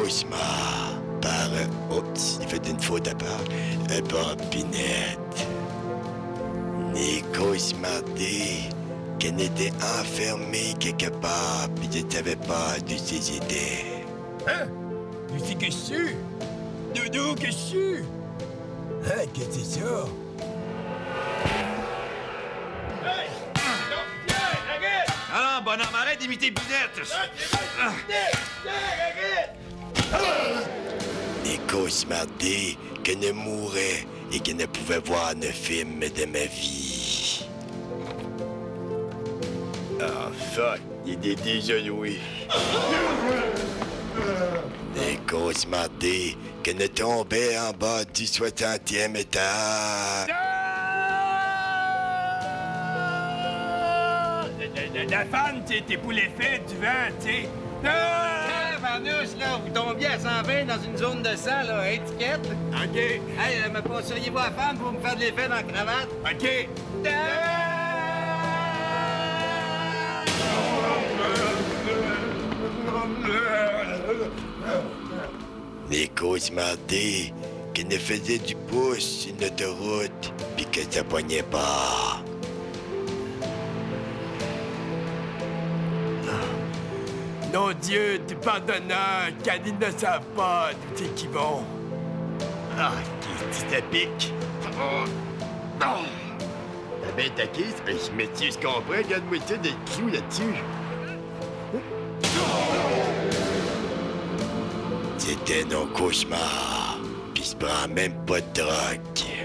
cauchemar par... Oups, il fait une faute à part. Par Pinette. Né cauchemardé qu'elle était enfermée quelque part puis elle ne savait pas de ses idées. Hein? Lucie, qu'est-ce que c'est? Doudou, qu'est-ce que c'est? Hein, qu'est-ce que c'est ça? Hey! Non, tiens, arrête! Alors, bonhomme, arrête d'imiter Binette! Né cauchemardé qu'elle ne mourait et qu'elle ne pouvait voir un film de ma vie. Ah, fuck, il est déjà joué. Né cauchemardé qu'elle ne tombait en bas du 60e étage. La fan, t'es pour l'effet du vent, tu sais. Tabarnouche, là, vous tombiez à 120 dans une zone de sang, là, étiquette. OK. Hey, me passeriez-vous à la femme pour me faire de l'effet dans la cravate? OK. Les cauchemardés qui ne faisaient du pouce sur une autoroute puis que ça poignait pas. Non, Dieu, t'es pardonnant, car ils ne savent pas d'où c'est qu'ils vont. Ah, qu'est-ce que ça pique? Oh. Oh. T'as bien taqué, je métier, je comprends. Regarde-moi ça, des clous là-dessus. C'était nos cauchemars, puis je prends même pas de drogue.